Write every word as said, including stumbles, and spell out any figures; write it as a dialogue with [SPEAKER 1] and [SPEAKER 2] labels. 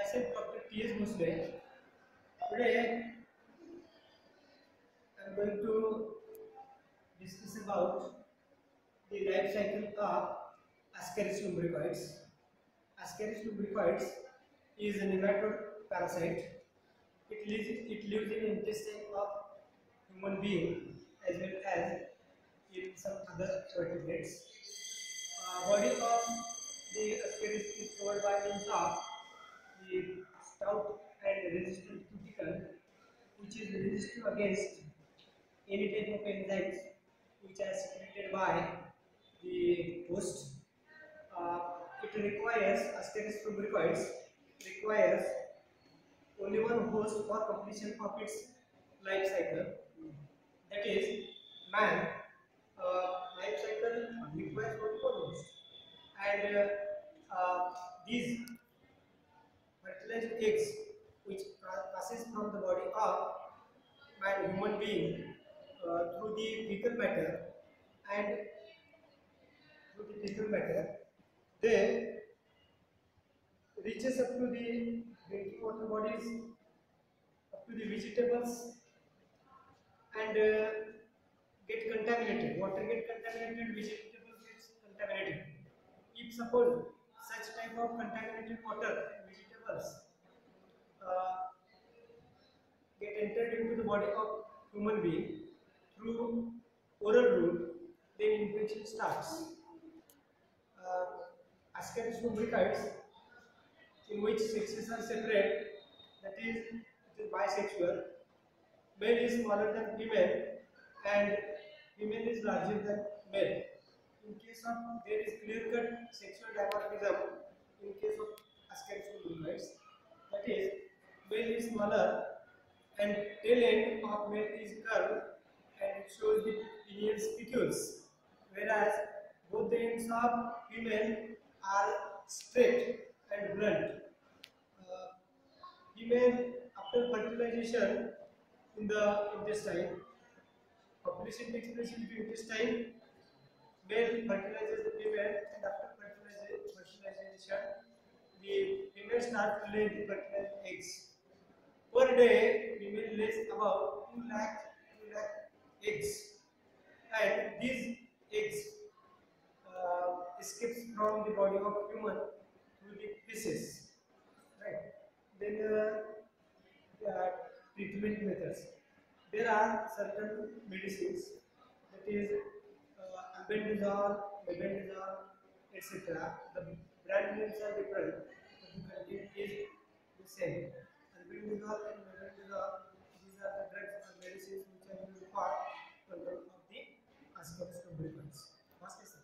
[SPEAKER 1] myself Doctor T S Musle. Today I am going to discuss about the life cycle of Ascaris lumbricoids. Ascaris lumbricoids is a nematode parasite. It lives, it lives in intestine of human being as well as in some other vertebrates. Uh, body of the Ascaris is covered by means of the stout and resistant cuticle, which is resistant against any type of enzymes which are secreted by the host. Uh, it requires Ascaris lumbricoids requires only one host for completion of its life cycle. That is, man uh, life cycle requires only one host, and uh, uh, these fertilized eggs which passes from the body of man human being uh, through the fecal matter and through the fecal matter they reaches up to the drinking water bodies, up to the vegetables, and uh, get contaminated. Water get contaminated, vegetables get contaminated. If suppose such type of contaminated water and vegetables uh, get entered into the body of human being through oral route, then infection starts. Uh, Ascaris lumbricoids, in which sexes are separate, that is, it is bisexual. Male is smaller than female, and female is larger than male. In case of there is clear-cut sexual dimorphism in case of Ascaris lumbricoids, that is, male is smaller and tail end of male is curved and it shows the pinion spicules, whereas both the ends of female are straight and blunt. Uh, Female, after fertilization in the intestine, population takes place in the intestine. Male fertilizes the female, and after fertilization, the female starts to lay the fertilized eggs. Per day, female lays about two lakh, two lakh eggs, and these eggs uh, escapes from the body of human through the feces. Right? Then uh, uh, treatment methods. There are certain medicines, that is uh, albendazole, mebendazole, et cetera. The brand names are different, but the content is the same. Albendazole and mebendazole, these are the drugs or medicines which are used for control of the Ascaris lumbricoids. First is